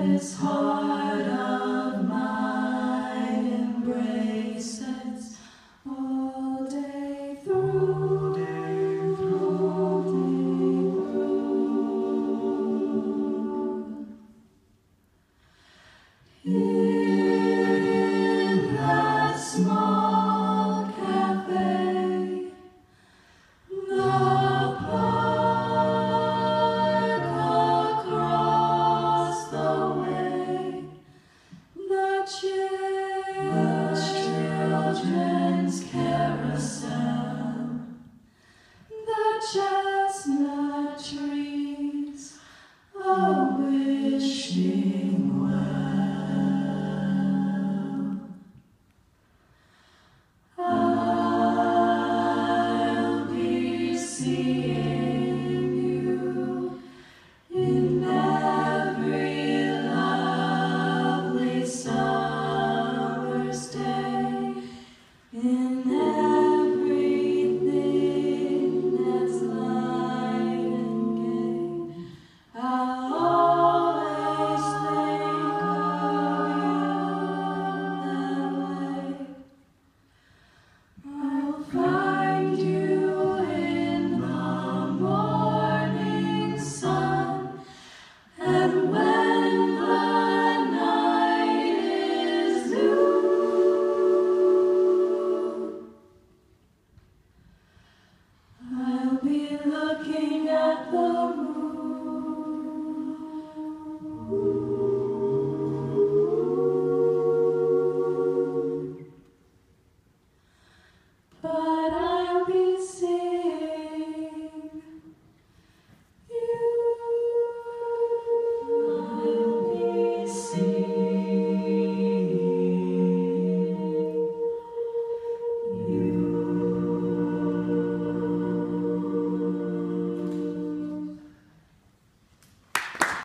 this heart of mine embraces all day through. In that small cafe, the park across the way, the children's carousel, the chestnut trees are wishing well. I'll be seeing you in every lovely summer's day, in everything that's light and gay. I'll always think of you that way. I'll find you in the morning sun, and when the night is new, I'll be looking at the moon. But